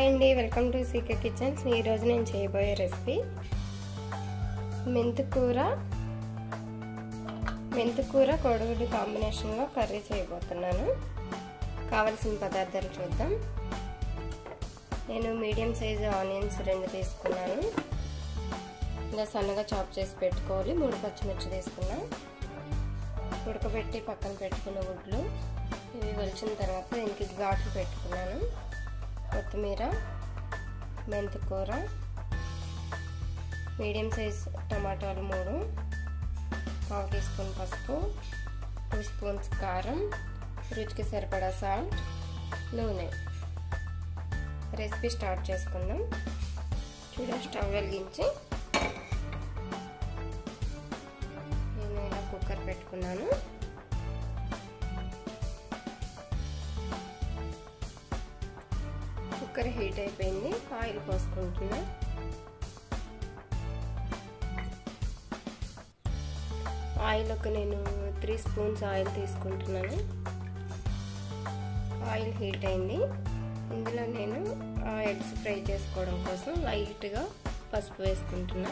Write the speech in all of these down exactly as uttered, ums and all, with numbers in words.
Hi అండి, welcome to CK kitchens. ఈరోజు నేను చేయబోయే రెసిపీ మెంతికూర మెంతికూర కోడిగుడ్డు కాంబినేషన్లో కర్రీ చేయబోతున్నాను. కావలసిన పదార్థాలు చూద్దాం. నేను మీడియం సైజు ఆనియన్స్ రెండు తీసుకున్నాను. ఇలా సన్నగా చాప్ చేసి పెట్టుకోవాలి. మూడు పచ్చిమిర్చి తీసుకున్నా. ఉడకబెట్టి పక్కన పెట్టుకున్న గుడ్లు ఇవి ఒలిచిన తర్వాత దీనికి ఘాట్లు పెట్టుకున్నాను. కొత్తిమీర, మెంతికూర, మీడియం సైజ్ టమాటాలు మూడు, పావు టీ స్పూన్ పసుపు, టూ స్పూన్స్ కారం, రుచికి సరిపడా సాల్ట్, నూనె. రెసిపీ స్టార్ట్ చేసుకుందాం. చూడ స్టవ్ వెలిగించి నేను ఇలా కుక్కర్ పెట్టుకున్నాను. కుక్కర్ హీట్ అయిపోయింది. ఆయిల్ పోసుకుంటున్నా. ఆయిల్ ఒక నేను త్రీ స్పూన్స్ ఆయిల్ తీసుకుంటున్నాను. ఆయిల్ హీట్ అయింది. ఇందులో నేను ఎగ్స్ ఫ్రై చేసుకోవడం కోసం లైట్గా పసుపు వేసుకుంటున్నా.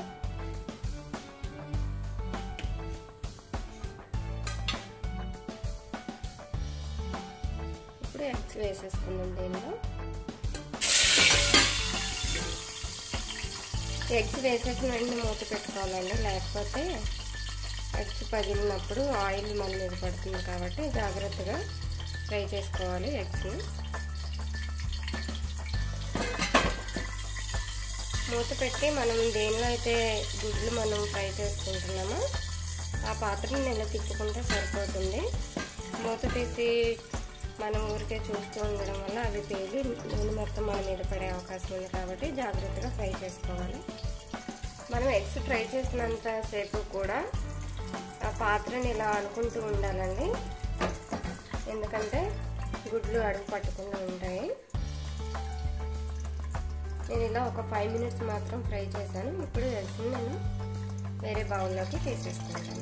ఇప్పుడు ఎగ్స్ వేసేసుకుందాం. దీనిలో ఎగ్స్ వేసేసిన వెంటనే మూత పెట్టుకోవాలండి, లేకపోతే ఎగ్స్ పగిలినప్పుడు ఆయిల్ మన మీద పడుతుంది. కాబట్టి జాగ్రత్తగా ఫ్రై చేసుకోవాలి ఎగ్స్ని. మూత పెట్టి మనం దేనిలో అయితే గుడ్లు మనం ఫ్రై చేసుకుంటున్నామో ఆ పాత్రని నెల తిప్పుకుంటే సరిపోతుంది. మూత తీసి మనం ఊరికే చూస్తూ ఉండడం వల్ల అవి పేలి నూనె మొత్తం మన మీద పడే అవకాశం ఉంది. కాబట్టి జాగ్రత్తగా ఫ్రై చేసుకోవాలి. మనం ఎగ్స్ ఫ్రై చేసినంత సేపు కూడా ఆ పాత్రని ఇలా అనుకుంటూ ఉండాలండి, ఎందుకంటే గుడ్లు అడుగు పట్టకుండా ఉంటాయి. నేను ఇలా ఒక ఫైవ్ మినిట్స్ మాత్రం ఫ్రై చేశాను. ఇప్పుడు ఎగ్స్ని నేను వేరే బౌల్లోకి తీసేసుకుంటాను.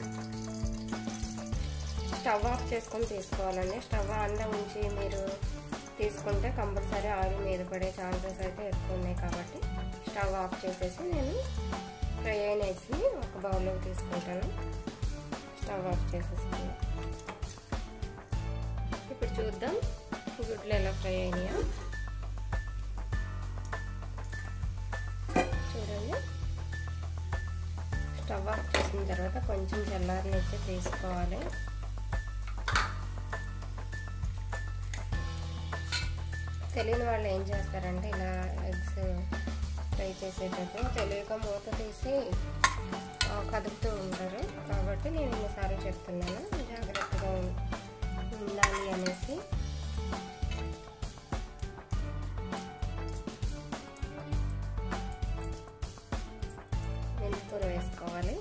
స్టవ్ ఆఫ్ చేసుకొని తీసుకోవాలండి. స్టవ్ ఆన్లో ఉంచి మీరు తీసుకుంటే కంపల్సరీ ఆయిల్ మీద పడే ఛాన్సెస్ అయితే ఎక్కువ ఉన్నాయి. కాబట్టి స్టవ్ ఆఫ్ చేసేసి నేను ఫ్రై అయిన ఎగ్స్ని ఒక బౌల్లోకి తీసుకుంటాను. స్టవ్ ఆఫ్ చేసేసుకున్నాను. ఇప్పుడు చూద్దాం గుడ్లు ఎలా ఫ్రై అయినాయో. చూడండి, స్టవ్ ఆఫ్ చేసిన తర్వాత కొంచెం చల్లారనిచ్చి తీసుకోవాలి. తెలియని వాళ్ళు ఏం చేస్తారంటే ఇలా ఎగ్స్ ఫ్రై చేసేటప్పుడు తెలియక మూత తీసి కదుపుతూ ఉంటారు. కాబట్టి నేను ఎన్నిసార్లు చెప్తున్నాను జాగ్రత్తగా ఉండాలి అనేసి. మెంతికూర వేసుకోవాలి.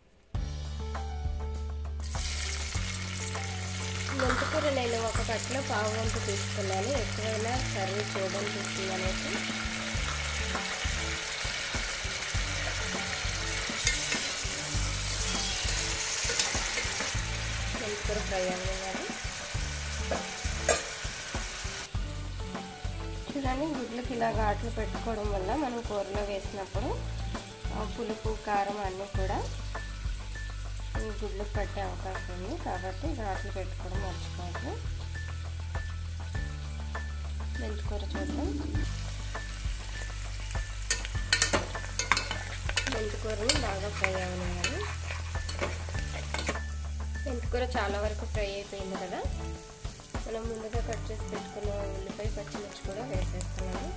మెంతికూర నేను ఒక కట్లో పావు వంతు తీసుకున్నాను. ఎక్కువైనా కర్రీ చూడనిపిస్తుంది అనేసి. మెంతికూర ఫ్రై అవ్వాలి. చూడండి, గుడ్లకి ఇలా ఘాట్లు పెట్టుకోవడం వల్ల మనం కూరలో వేసినప్పుడు పులుపు కారం అన్నీ కూడా ఈ గుడ్లకు పట్టే అవకాశం ఉంది. కాబట్టి ఘాట్లు పెట్టుకోవడం మర్చిపోవద్దు. మెంతికూర చూద్దాం. మెంతికూరని బాగా ఫ్రై అవ్వాలి. మెంతికూర చాలా వరకు ఫ్రై అయిపోయింది కదా. మనం ముందుగా కట్ చేసి పెట్టుకున్న ఉల్లిపాయ పచ్చిమిర్చి కూడా వేసేస్తున్నాము.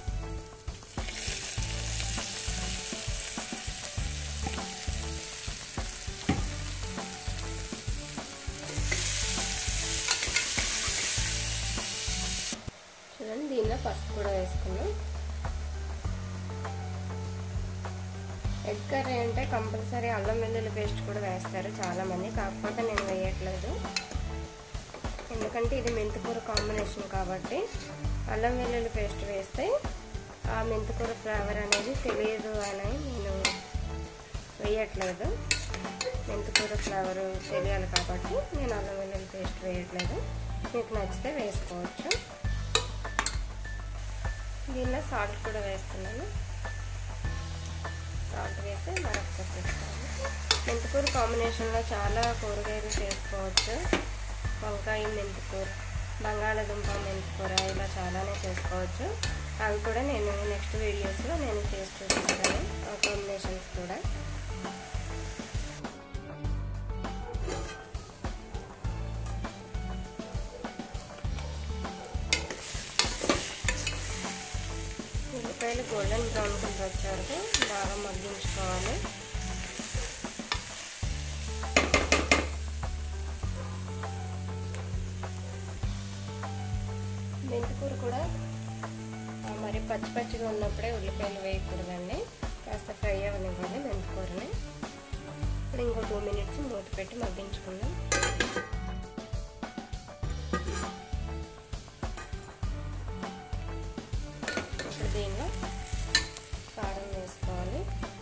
చూడండి, దీనిలో పసుపు కూడా వేసుకున్నాం. ఎగ్ కర్రీ అంటే కంపల్సరీ అల్లం వెల్లుల్లి పేస్ట్ కూడా వేస్తారు చాలామంది. కాకపోతే నేను వేయట్లేదు, ఎందుకంటే ఇది మెంతికూర కాంబినేషన్ కాబట్టి. అల్లం వెల్లుల్లి పేస్ట్ వేస్తే ఆ మెంతికూర ఫ్లేవర్ అనేది తెలియదు అని నేను వేయట్లేదు. మెంతికూర ఫ్లేవర్ తెలియాలి కాబట్టి నేను అల్లం వెల్లుల్లి పేస్ట్ వేయట్లేదు. మీకు నచ్చితే వేసుకోవచ్చు. దీనిలో సాల్ట్ కూడా వేస్తున్నాను. సాల్ట్ వేసి మరొకసారి వేస్తాను. మెంతికూర కాంబినేషన్లో చాలా కూరగాయలు చేసుకోవచ్చు. వంకాయ మెంతికూర, బంగాళదుంప మెంతికూర, ఇలా చాలానే చేసుకోవచ్చు. అవి కూడా నేను నెక్స్ట్ వీడియోస్లో నేను చేసి చూపిస్తాను ఆ కాంబినేషన్స్ కూడా. ఉల్లిపాయలు గోల్డెన్ బ్రౌన్ కలర్ వచ్చే వరకు బాగా మగ్గించుకోవాలి. మెంతికూర కూడా మరి పచ్చి పచ్చిగా ఉన్నప్పుడే ఉల్లిపాయలు వేయకూడదండి, కాస్త ఫ్రై అవ్వనివ్వాలి మెంతికూరని. ఇప్పుడు ఇంకో టూ మినిట్స్ మూత పెట్టి మగ్గించుకుందాం. ఇప్పుడు దీనిలో కారం వేసుకోవాలి.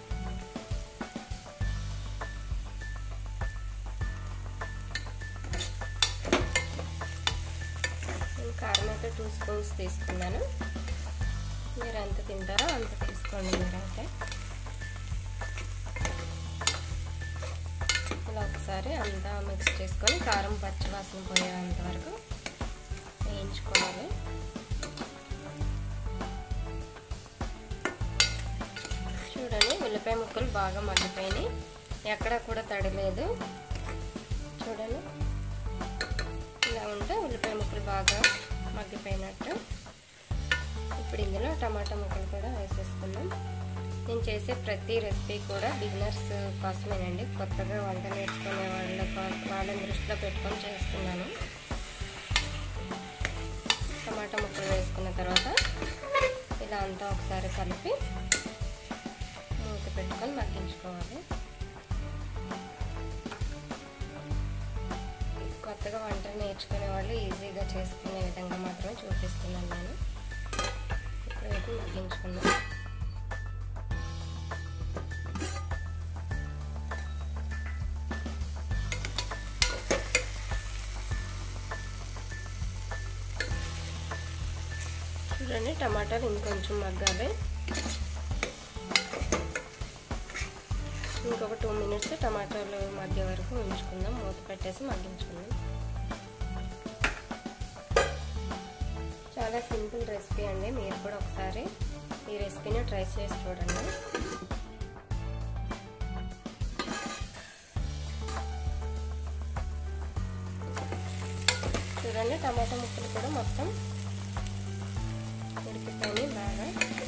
నేను కారం అయితే టూ స్పూన్స్ తీసుకున్నాను. మీరు ఎంత తింటారో అంత తీసుకోండి. మీరైతే ఇలా ఒకసారి అంతా మిక్స్ చేసుకొని కారం పచ్చి వాసన పోయేంత వరకు వేయించుకోవాలి. చూడండి, ఉల్లిపాయ ముక్కలు బాగా మగ్గిపోయినాయి, ఎక్కడా కూడా తడలేదు. చూడండి, ఇలా ఉంటే ఉల్లిపాయ ముక్కలు బాగా మగ్గిపోయినట్టు. ఇప్పుడు ఇందులో టమాటా ముక్కలు కూడా వేసేసుకుందాం. నేను చేసే ప్రతి రెసిపీ కూడా బిగినర్స్ కోసమేనండి, కొత్తగా వంట నేర్చుకునే వాళ్ళ వాళ్ళని దృష్టిలో పెట్టుకొని చేస్తున్నాను. టమాటా ముక్కలు వేసుకున్న తర్వాత ఇలా అంతా ఒకసారి కలిపి మూత పెట్టుకొని మగ్గించుకోవాలి. కొత్తగా వంట నేర్చుకునే వాళ్ళు ఈజీగా చేసుకునే విధంగా మాత్రమే చూపిస్తున్నాను నేను. ఇప్పుడైతే మగ్గించుకుందాం. చూడండి, టమాటాలు ఇంకొంచెం మగ్గాలి. ఇంకొక టూ మినిట్స్ టమాటాలు మగ్గే వరకు ఉంచుకుందాం. మూత పెట్టేసి మగ్గించుకుందాం. చాలా సింపుల్ రెసిపీ అండి, మీరు కూడా ఒకసారి ఈ రెసిపీని ట్రై చేసి చూడండి. చూడండి, టమాటా ముక్కలు కూడా మొత్తం ఉడికిపోయి బాగా.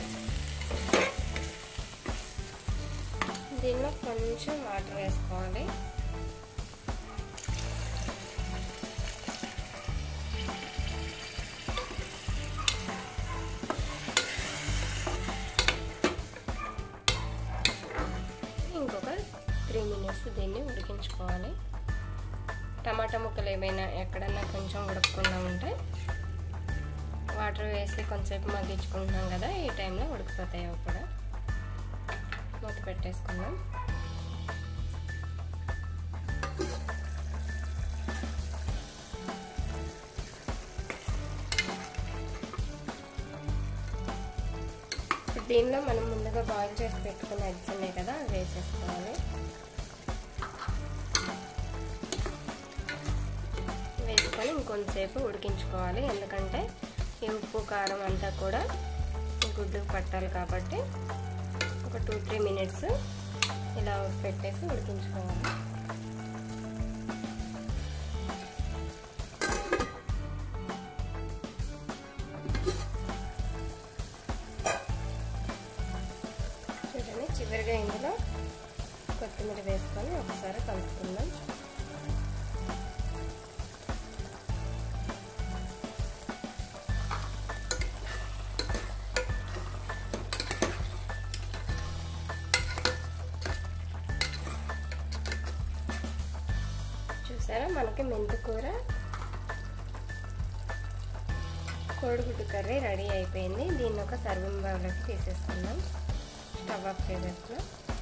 దీనిలో కొంచెం వాటర్ వేసుకోవాలి. ఇంకొక త్రీ మినిట్స్ దీన్ని ఉడికించుకోవాలి. టమాటా ముక్కలు ఏమైనా ఎక్కడన్నా కొంచెం ఉడకకుండా ఉంటే వాటర్ వేసి కొంచెంసేపు మగ్గించుకుంటున్నాం కదా, ఈ టైంలో ఉడికిపోతాయి అవి కూడా. మూత పెట్టేసుకుందాం. దీనిలో మనం ముందుగా బాయిల్ చేసి పెట్టుకున్న ఎగ్స్ ఉన్నాయి కదా, అవి వేసేసుకోవాలి. వేసుకొని ఇంకొంతసేపు ఉడికించుకోవాలి, ఎందుకంటే ఈ ఉప్పు కారం అంతా కూడా గుడ్డుకు పట్టాలి కాబట్టి ఒక టూ త్రీ మినిట్స్ ఇలా పెట్టేసి ఉడికించుకోవాలి. చూడండి, చివరిగా ఇందులో కొత్తిమీర వేసుకొని ఒకసారి కలుపుకుందాం. చూసారా, మనకి మెంతికూర కోడిగుడ్డు కర్రీ రెడీ అయిపోయింది. దీన్ని ఒక సర్వింగ్ బౌల్లోకి తీసేసుకుందాం. స్టవ్ ఆఫ్ చేసేస్తాం.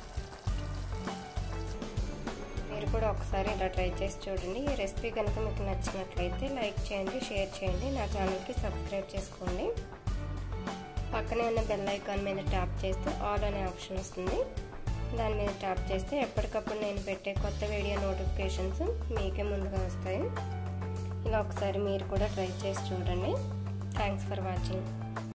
మీరు కూడా ఒకసారి ఇలా ట్రై చేసి చూడండి. ఈ రెసిపీ కనుక మీకు నచ్చినట్లయితే లైక్ చేయండి, షేర్ చేయండి, నా ఛానల్కి సబ్స్క్రైబ్ చేసుకోండి. పక్కనే ఉన్న బెల్ ఐకాన్ మీద ట్యాప్ చేస్తే ఆల్ అనే ఆప్షన్ వస్తుంది. దాని మీద ట్యాప్ చేస్తే ఎప్పటికప్పుడు నేను పెట్టే కొత్త వీడియో నోటిఫికేషన్స్ మీకే ముందుగా వస్తాయి. ఇలా ఒకసారి మీరు కూడా ట్రై చేసి చూడండి. Thanks for watching.